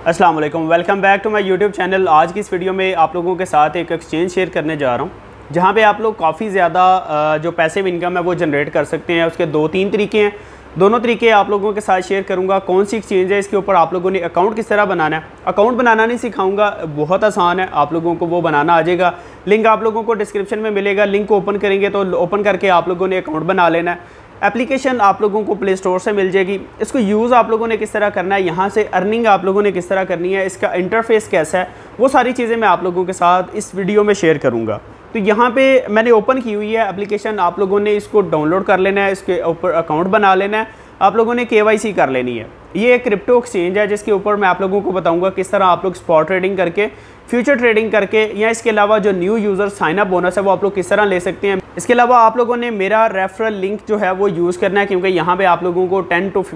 अस्सलाम वालेकुम, welcome back to my YouTube channel. आज की इस वीडियो में आप लोगों के साथ एक एक्सचेंज शेयर करने जा रहा हूं जहां पे आप लोग काफ़ी ज़्यादा जो पैसिव इनकम है वो जनरेट कर सकते हैं। उसके दो तीन तरीके हैं, दोनों तरीके आप लोगों के साथ शेयर करूंगा। कौन सी एक्सचेंज है, इसके ऊपर आप लोगों ने अकाउंट किस तरह बनाना है। अकाउंट बनाना नहीं सिखाऊंगा, बहुत आसान है, आप लोगों को वो बनाना आ जाएगा। लिंक आप लोगों को डिस्क्रिप्शन में मिलेगा, लिंक को ओपन करेंगे तो ओपन करके आप लोगों ने अकाउंट बना लेना है। एप्लीकेशन आप लोगों को प्ले स्टोर से मिल जाएगी। इसको यूज़ आप लोगों ने किस तरह करना है, यहाँ से अर्निंग आप लोगों ने किस तरह करनी है, इसका इंटरफेस कैसा है, वो सारी चीज़ें मैं आप लोगों के साथ इस वीडियो में शेयर करूँगा। तो यहाँ पे मैंने ओपन की हुई है एप्लीकेशन, आप लोगों ने इसको डाउनलोड कर लेना है, इसके ऊपर अकाउंट बना लेना है, आप लोगों ने KYC कर लेनी है। ये एक क्रिप्टो एक्सचेंज है जिसके ऊपर मैं आप लोगों को बताऊंगा किस तरह आप लोग स्पॉट ट्रेडिंग करके, फ्यूचर ट्रेडिंग करके, या इसके अलावा जो new user sign up bonus है वो आप लोग किस तरह ले सकते हैं। इसके अलावा आप लोगों ने मेरा रेफरल लिंक जो है वो यूज़ करना है, क्योंकि यहाँ पे आप लोगों को 10 to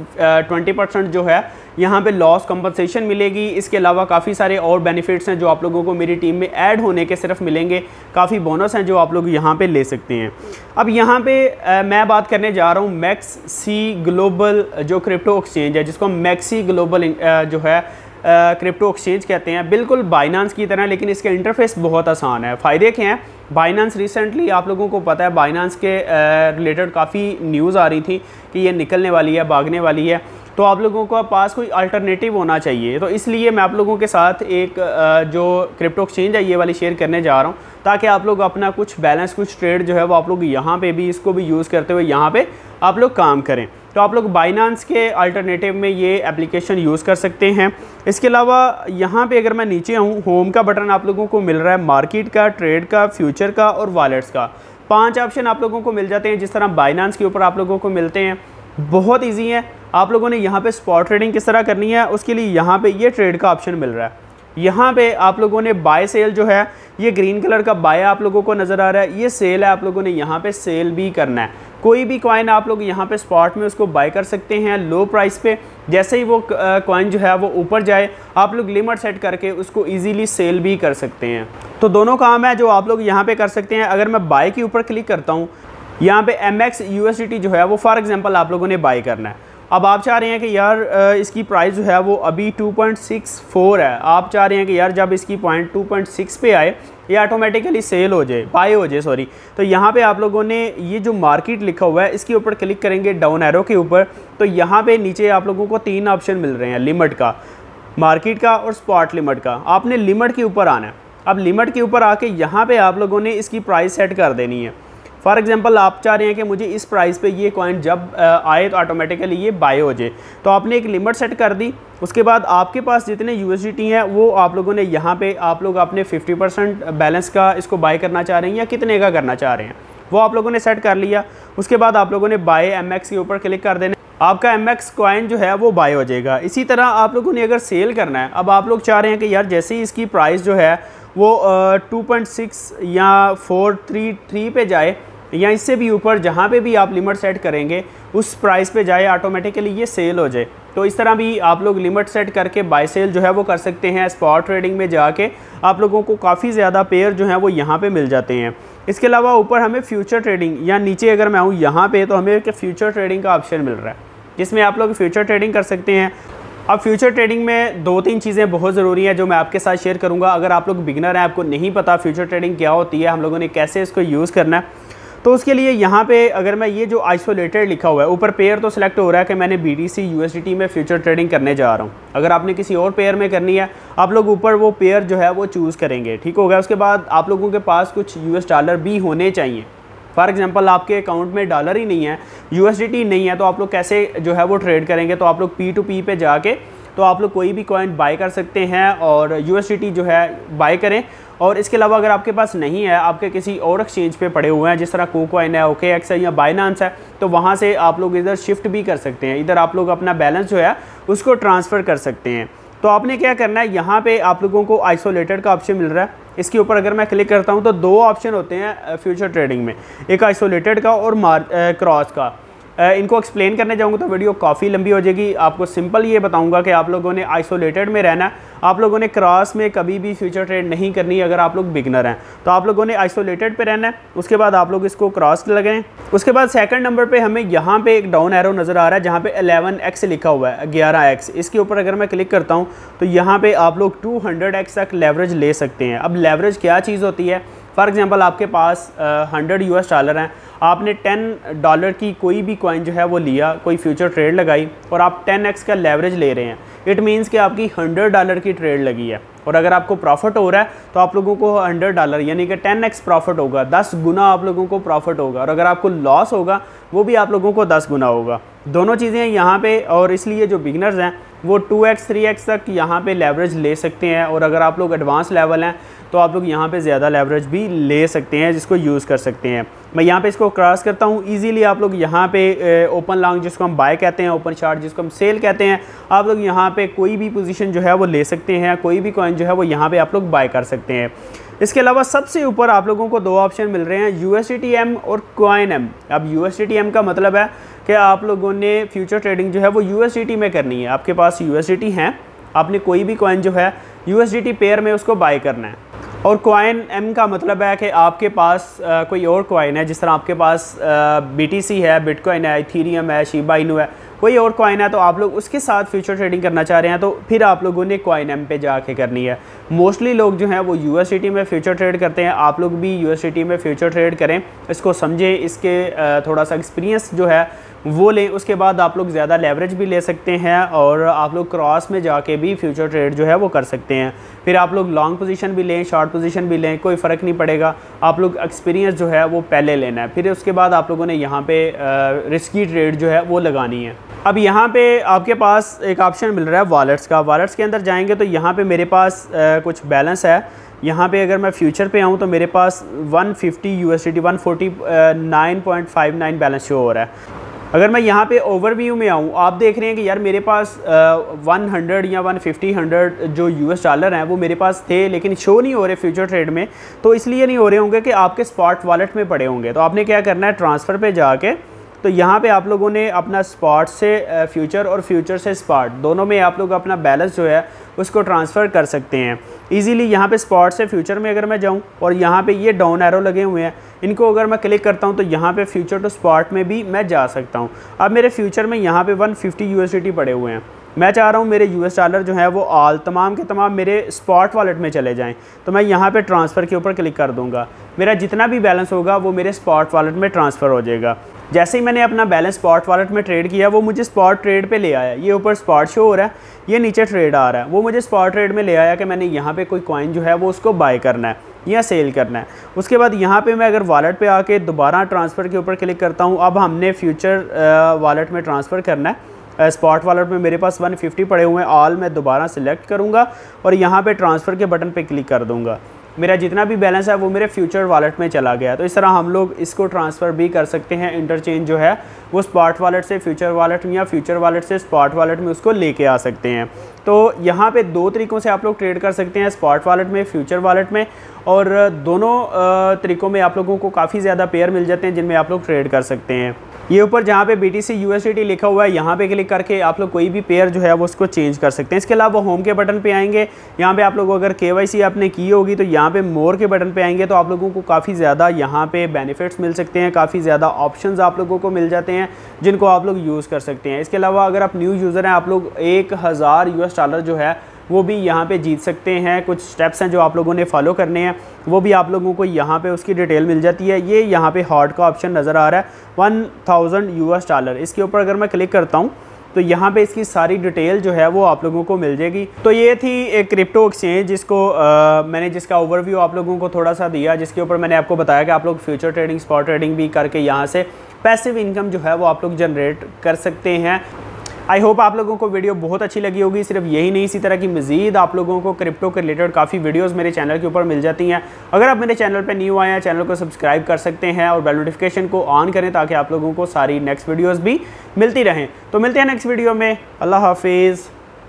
20% जो है यहाँ पे लॉस कंपनसेशन मिलेगी। इसके अलावा काफ़ी सारे और बेनिफिट्स हैं जो आप लोगों को मेरी टीम में ऐड होने के सिर्फ मिलेंगे। काफ़ी बोनस हैं जो आप लोग यहाँ पे ले सकते हैं। अब यहाँ पे मैं बात करने जा रहा हूँ मैक्सी ग्लोबल जो क्रिप्टो एक्सचेंज है, जिसको मैक्सी ग्लोबल जो है क्रिप्टो एक्सचेंज कहते हैं, बिल्कुल बाइनांस की तरह, लेकिन इसका इंटरफेस बहुत आसान है। फ़ायदे क्या हैं, बाइनांस रिसेंटली आप लोगों को पता है बाइनांस के रिलेटेड काफ़ी न्यूज़ आ रही थी कि ये निकलने वाली है, भागने वाली है, तो आप लोगों को पास कोई अल्टरनेटिव होना चाहिए। तो इसलिए मैं आप लोगों के साथ एक जो क्रिप्टो एक्सचेंज है ये वाली शेयर करने जा रहा हूँ, ताकि आप लोग अपना कुछ बैलेंस, कुछ ट्रेड जो है वो आप लोग यहाँ पे भी इसको भी यूज़ करते हुए यहाँ पे आप लोग काम करें। तो आप लोग बाइनांस के अल्टरनेटिव में ये एप्लीकेशन यूज़ कर सकते हैं। इसके अलावा यहाँ पे अगर मैं नीचे आऊँ, होम का बटन आप लोगों को मिल रहा है, मार्केट का, ट्रेड का, फ्यूचर का और वॉलेट्स का 5 ऑप्शन आप लोगों को मिल जाते हैं, जिस तरह बाइनांस के ऊपर आप लोगों को मिलते हैं। बहुत ईजी है। आप लोगों ने यहाँ पे स्पॉट ट्रेडिंग किस तरह करनी है, उसके लिए यहाँ पे ये ट्रेड का ऑप्शन मिल रहा है। यहाँ पे आप लोगों ने बाय सेल जो है, ये ग्रीन कलर का बाय आप लोगों को नज़र आ रहा है, ये सेल है, आप लोगों ने यहाँ पे सेल भी करना है। कोई भी कॉइन आप लोग यहाँ पे स्पॉट में उसको बाय कर सकते हैं लो प्राइस पे। जैसे ही वो कॉइन जो है वो ऊपर जाए, आप लोग लिमिट सेट करके उसको इजीली सेल भी कर सकते हैं। तो दोनों काम है जो आप लोग यहाँ पे कर सकते हैं। अगर मैं बाय के ऊपर क्लिक करता हूँ, यहाँ पे MX USDT जो है वो फॉर एग्जांपल आप लोगों ने बाय करना है। अब आप चाह रहे हैं कि यार इसकी प्राइस जो है वो अभी 2.64 है, आप चाह रहे हैं कि यार जब इसकी पॉइंट 2.6 पे आए ये ऑटोमेटिकली सेल हो जाए, बाय हो जाए सॉरी। तो यहाँ पे आप लोगों ने ये जो मार्केट लिखा हुआ है इसके ऊपर क्लिक करेंगे डाउन एरो के ऊपर, तो यहाँ पे नीचे आप लोगों को 3 ऑप्शन मिल रहे हैं, लिमिट का, मार्केट का और स्पॉट लिमिट का। आपने लिमिट के ऊपर आना है। अब लिमिट के ऊपर आके यहाँ पे आप लोगों ने इसकी प्राइस सेट कर देनी है। फॉर एग्जांपल आप चाह रहे हैं कि मुझे इस प्राइस पे ये कॉइन जब आए तो ऑटोमेटिकली ये बाय हो जाए, तो आपने एक लिमिट सेट कर दी। उसके बाद आपके पास जितने USDT हैं वो आप लोगों ने यहाँ पे आप लोग अपने 50% बैलेंस का इसको बाय करना चाह रहे हैं या कितने का करना चाह रहे हैं वो आप लोगों ने सेट कर लिया। उसके बाद आप लोगों ने बाय MX के ऊपर क्लिक कर देना, आपका MX कॉइन जो है वो बाय हो जाएगा। इसी तरह आप लोगों ने अगर सेल करना है, अब आप लोग चाह रहे हैं कि यार जैसे ही इसकी प्राइस जो है वो 2.6 या 433 पे जाए या इससे भी ऊपर, जहाँ पे भी आप लिमिट सेट करेंगे उस प्राइस पे जाए, ऑटोमेटिकली ये सेल हो जाए। तो इस तरह भी आप लोग लिमिट सेट करके बाय सेल जो है वो कर सकते हैं। स्पॉट ट्रेडिंग में जाके आप लोगों को काफ़ी ज़्यादा पेयर जो हैं वो यहाँ पे मिल जाते हैं। इसके अलावा ऊपर हमें फ्यूचर ट्रेडिंग, या नीचे अगर मैं आऊँ यहाँ पे, तो हमें एक फ्यूचर ट्रेडिंग का ऑप्शन मिल रहा है जिसमें आप लोग फ्यूचर ट्रेडिंग कर सकते हैं। अब फ्यूचर ट्रेडिंग में 2-3 चीज़ें बहुत ज़रूरी हैं जो मैं आपके साथ शेयर करूँगा। अगर आप लोग बिगिनर हैं, आपको नहीं पता फ्यूचर ट्रेडिंग क्या होती है, हम लोगों ने कैसे इसको यूज़ करना है, तो उसके लिए यहाँ पे अगर मैं ये जो आइसोलेटेड लिखा हुआ है ऊपर, पेयर तो सिलेक्ट हो रहा है कि मैंने BTC USDT में फ्यूचर ट्रेडिंग करने जा रहा हूँ। अगर आपने किसी और पेयर में करनी है, आप लोग ऊपर वो पेयर जो है वो चूज़ करेंगे, ठीक हो गया। उसके बाद आप लोगों के पास कुछ US डॉलर भी होने चाहिए। फॉर एग्जांपल आपके अकाउंट में डॉलर ही नहीं है, USDT नहीं है, तो आप लोग कैसे जो है वो ट्रेड करेंगे। तो आप लोग P2P पे जाके तो आप लोग कोई भी कॉइन बाय कर सकते हैं और USDT जो है बाय करें। और इसके अलावा अगर आपके पास नहीं है, आपके किसी और एक्सचेंज पे पड़े हुए हैं, जिस तरह KuCoin है, OKX है या बाइनांस है, तो वहाँ से आप लोग इधर शिफ्ट भी कर सकते हैं। इधर आप लोग अपना बैलेंस जो है उसको ट्रांसफ़र कर सकते हैं। तो आपने क्या करना है, यहाँ पे आप लोगों को आइसोलेटेड का ऑप्शन मिल रहा है, इसके ऊपर अगर मैं क्लिक करता हूँ तो 2 ऑप्शन होते हैं फ्यूचर ट्रेडिंग में, एक आइसोलेटेड का और क्रॉस का। इनको एक्सप्लेन करने जाऊँगा तो वीडियो काफ़ी लंबी हो जाएगी। आपको सिंपल ये बताऊँगा कि आप लोगों ने आइसोलेटेड में रहना है, आप लोगों ने क्रॉस में कभी भी फ्यूचर ट्रेड नहीं करनी। अगर आप लोग बिगनर हैं तो आप लोगों ने आइसोलेटेड पे रहना है, उसके बाद आप लोग इसको क्रॉस लगाएं। उसके बाद सेकंड नंबर पे हमें यहाँ पे एक डाउन एरो नज़र आ रहा है जहाँ पे 11x लिखा हुआ है, 11x। इसके ऊपर अगर मैं क्लिक करता हूँ तो यहाँ पे आप लोग 200x तक लेवरेज ले सकते हैं। अब लेवरेज क्या चीज़ होती है? फॉर एग्जांपल आपके पास 100 US डॉलर हैं, आपने $10 की कोई भी कॉइन जो है वो लिया, कोई फ्यूचर ट्रेड लगाई और आप 10x का लेवरेज ले रहे हैं। इट मीन्स कि आपकी $100 की ट्रेड लगी है और अगर आपको प्रॉफिट हो रहा है तो आप लोगों को $100 यानी कि 10x प्रॉफिट होगा, 10 गुना आप लोगों को प्रॉफिट होगा। और अगर आपको लॉस होगा वो भी आप लोगों को 10 गुना होगा। दोनों चीज़ें यहाँ पे, और इसलिए जो बिगनर्स हैं वो 2x 3x तक यहाँ पे लेवरेज ले सकते हैं। और अगर आप लोग एडवांस लेवल हैं तो आप लोग यहाँ पे ज़्यादा लेवरेज भी ले सकते हैं, जिसको यूज़ कर सकते हैं। मैं यहाँ पे इसको क्रॉस करता हूँ इजीली। आप लोग यहाँ पे ओपन लॉन्ग जिसको हम बाय कहते हैं, ओपन शॉर्ट जिसको हम सेल कहते हैं, आप लोग यहाँ पे कोई भी पोजीशन जो है वो ले सकते हैं, कोई भी कॉइन जो है वो यहाँ पे आप लोग बाय कर सकते हैं। इसके अलावा सबसे ऊपर आप लोगों को 2 ऑप्शन मिल रहे हैं, USDTM और CoinM। अब USDTM का मतलब है कि आप लोगों ने फ्यूचर ट्रेडिंग जो है वो USDT में करनी है। आपके पास USDT हैं, आपने कोई भी कॉइन जो है USDT पेयर में उसको बाय करना है। और CoinM का मतलब है कि आपके पास कोई और कॉइन है, जिस तरह आपके पास BTC है, बिटकॉइन है, इथेरियम है, शिबा इनू है, कोई और कॉइन है, तो आप लोग उसके साथ फ्यूचर ट्रेडिंग करना चाह रहे हैं तो फिर आप लोगों ने CoinM पे जाके करनी है। मोस्टली लोग जो हैं वो USDT में फ्यूचर ट्रेड करते हैं, आप लोग भी USDT में फ्यूचर ट्रेड करें, इसको समझें, इसके थोड़ा सा एक्सपीरियंस जो है वो लें। उसके बाद आप लोग ज़्यादा लेवरेज भी ले सकते हैं और आप लोग क्रॉस में जाके भी फ्यूचर ट्रेड जो है वो कर सकते हैं। फिर आप लोग लॉन्ग पोजीशन भी लें, शॉर्ट पोजीशन भी लें, कोई फ़र्क नहीं पड़ेगा। आप लोग एक्सपीरियंस जो है वो पहले लेना है, फिर उसके बाद आप लोगों ने यहाँ पे रिस्की ट्रेड जो है वो लगानी है। अब यहाँ पे आपके पास एक ऑप्शन मिल रहा है वॉलेट्स का। वॉलेट्स के अंदर जाएंगे तो यहाँ पे मेरे पास कुछ बैलेंस है। यहाँ पे अगर मैं फ्यूचर पे आऊँ तो मेरे पास 150 USDT 149.59 बैलेंस शो हो रहा है। अगर मैं यहाँ पे ओवरव्यू में आऊँ, आप देख रहे हैं कि यार मेरे पास 100 या 150 जो US डॉलर हैं वो मेरे पास थे, लेकिन शो नहीं हो रहे फ्यूचर ट्रेड में। तो इसलिए नहीं हो रहे होंगे कि आपके स्पॉट वॉलेट में पड़े होंगे। तो आपने क्या करना है, ट्रांसफ़र पे जाके तो यहाँ पे आप लोगों ने अपना स्पॉट से फ्यूचर और फ्यूचर से स्पॉट दोनों में आप लोग अपना बैलेंस जो है उसको ट्रांसफ़र कर सकते हैं इजीली। यहाँ पे स्पॉट से फ्यूचर में अगर मैं जाऊँ और यहाँ पे ये डाउन एरो लगे हुए हैं, इनको अगर मैं क्लिक करता हूँ तो यहाँ पे फ्यूचर टू स्पॉट में भी मैं जा सकता हूँ। अब मेरे फ्यूचर में यहाँ पे 150 USDT पड़े हुए हैं। मैं चाह रहा हूँ मेरे US डॉलर जो है वो तमाम के तमाम मेरे स्पॉट वॉलेट में चले जाएं। तो मैं यहाँ पे ट्रांसफ़र के ऊपर क्लिक कर दूँगा, मेरा जितना भी बैलेंस होगा वो मेरे स्पॉट वॉलेट में ट्रांसफ़र हो जाएगा। जैसे ही मैंने अपना बैलेंस स्पॉट वॉलेट में ट्रेड किया वो मुझे स्पॉट ट्रेड पे ले आया। ये ऊपर स्पॉट शो हो रहा है, ये नीचे ट्रेड आ रहा है, वो मुझे स्पॉट ट्रेड में ले आया कि मैंने यहाँ पे कोई कॉइन जो है वो उसको बाय करना है या सेल करना है। उसके बाद यहाँ पे मैं अगर वॉलेट पे आके दोबारा ट्रांसफ़र के ऊपर क्लिक करता हूँ, अब हमने फ्यूचर वॉलेट में ट्रांसफ़र करना है। स्पॉट वॉलेट में मेरे पास 150 पड़े हुए हैं, ऑल मैं दोबारा सिलेक्ट करूँगा और यहाँ पे ट्रांसफ़र के बटन पे क्लिक कर दूँगा। मेरा जितना भी बैलेंस है वो मेरे फ्यूचर वॉलेट में चला गया। तो इस तरह हम लोग इसको ट्रांसफ़र भी कर सकते हैं। इंटरचेंज जो है वो स्पॉट वॉलेट से फ्यूचर वॉलेट में या फ्यूचर वॉलेट से स्पॉट वॉलेट में उसको लेके आ सकते हैं। तो यहाँ पे 2 तरीक़ों से आप लोग ट्रेड कर सकते हैं, स्पॉट वॉलेट में, फ्यूचर वॉलेट में। और दोनों तरीक़ों में आप लोगों को काफ़ी ज़्यादा पेयर मिल जाते हैं जिनमें आप लोग ट्रेड कर सकते हैं। ये ऊपर जहाँ पे BTC USDT लिखा हुआ है, यहाँ पे क्लिक करके आप लोग कोई भी पेयर जो है वो उसको चेंज कर सकते हैं। इसके अलावा होम के बटन पे आएंगे, यहाँ पे आप लोगों अगर KYC आपने की होगी तो यहाँ पे मोर के बटन पे आएंगे तो आप लोगों को काफ़ी ज़्यादा यहाँ पे बेनिफिट्स मिल सकते हैं, काफ़ी ज़्यादा ऑप्शंस आप लोगों को मिल जाते हैं जिनको आप लोग यूज़ कर सकते हैं। इसके अलावा अगर आप न्यू यूज़र हैं, आप लोग 1000 US डॉलर जो है वो भी यहाँ पे जीत सकते हैं। कुछ स्टेप्स हैं जो आप लोगों ने फॉलो करने हैं, वो भी आप लोगों को यहाँ पे उसकी डिटेल मिल जाती है। ये यहाँ पे हॉट का ऑप्शन नज़र आ रहा है 1000 US डॉलर, इसके ऊपर अगर मैं क्लिक करता हूँ तो यहाँ पे इसकी सारी डिटेल जो है वो आप लोगों को मिल जाएगी। तो ये थी एक क्रिप्टो एक्सचेंज जिसका ओवरव्यू आप लोगों को थोड़ा सा दिया, जिसके ऊपर मैंने आपको बताया कि आप लोग फ्यूचर ट्रेडिंग, स्पॉट ट्रेडिंग भी करके यहाँ से पैसिव इनकम जो है वो आप लोग जनरेट कर सकते हैं। आई होप आप लोगों को वीडियो बहुत अच्छी लगी होगी। सिर्फ यही नहीं, इसी तरह की मज़ीद आप लोगों को क्रिप्टो के रिलेटेड काफ़ी वीडियोस मेरे चैनल के ऊपर मिल जाती हैं। अगर आप मेरे चैनल पर न्यू आए हैं, चैनल को सब्सक्राइब कर सकते हैं और बेल नोटिफिकेशन को ऑन करें ताकि आप लोगों को सारी नेक्स्ट वीडियोज़ भी मिलती रहें। तो मिलते हैं नेक्स्ट वीडियो में। अल्लाह हाफिज़।